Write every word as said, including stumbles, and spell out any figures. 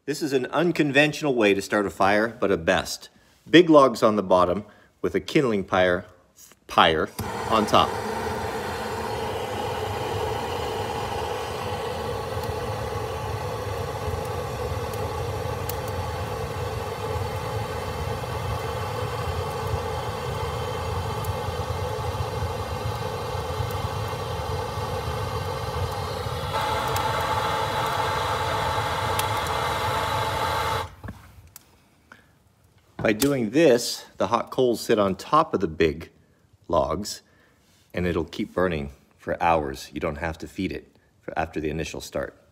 This is an unconventional way to start a fire, but a best. Big logs on the bottom with a kindling pyre, pyre on top. By doing this, the hot coals sit on top of the big logs and it'll keep burning for hours. You don't have to feed it for after the initial start.